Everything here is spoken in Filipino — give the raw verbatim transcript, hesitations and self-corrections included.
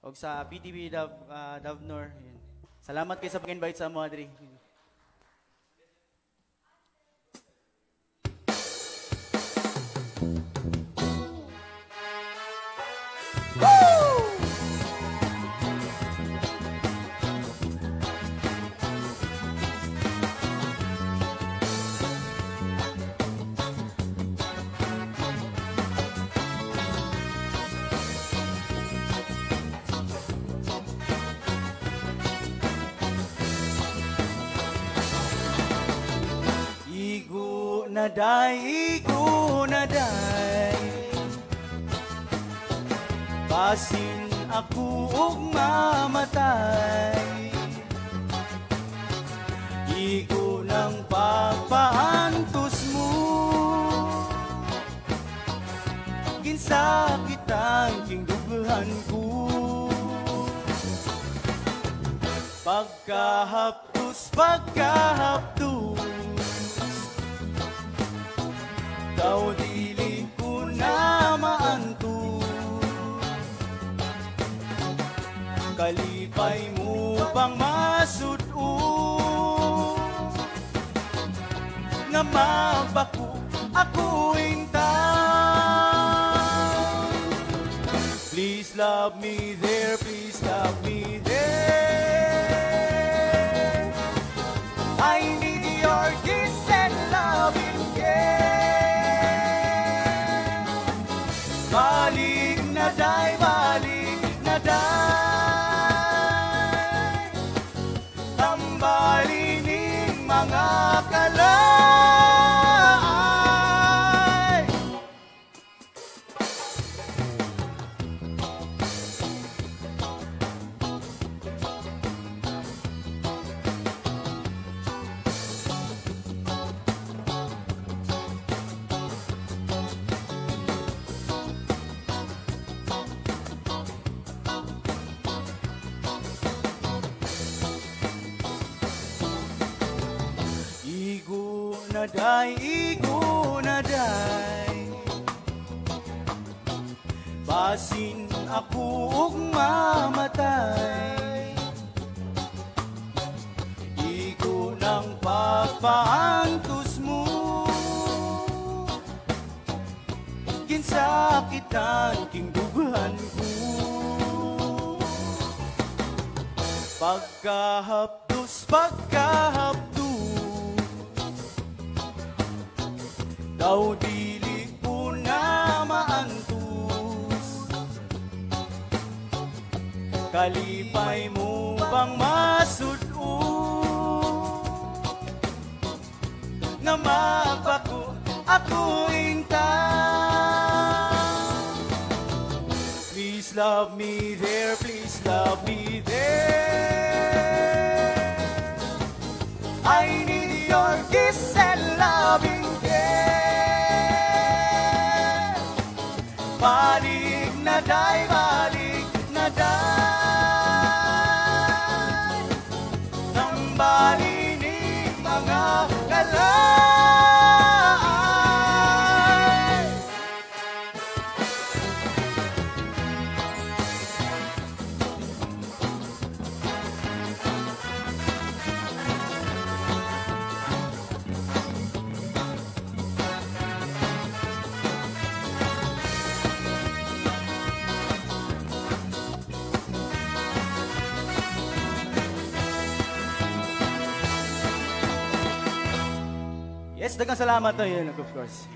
o sa P T V Dav, uh, Davnor. Yun. Salamat kayo sa pag-invite sa mo, Adri. Naday, igo naday, basin ako og mamatay. Igo ng papaantos mo, ginsakit ang kingduguhan ko. Pagkahaptos, pagkahaptos, daw dili ko na maanto. Kalipay mo bang masudo nga mabako ako inta. Please love me there, please love me there. I need your kiss and loving care. Balik na day, balik na day, tambalin ng mga kalay. Naday, igo naday, basin ako og mamatay. Igo ng papaantos mo, ginsakitan kingduguhan ko. Pagkahapdos, pagkahapdos, daw dili ko na maantos. Kalipay mo bang masudo nga mapako ako inta. Please love me there, please love me there. I need your kiss and loving care. Balik na day, balik na day, tambalin ng mga kalay. Yes, daghang salamat to yun, of course.